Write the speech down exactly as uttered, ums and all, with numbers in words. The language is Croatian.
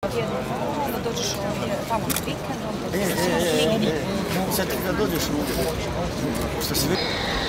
Onda dođeš ovdje tamo na vikend, onda E, e, e, e, sad ti kad dođeš ovdje, što si vidi...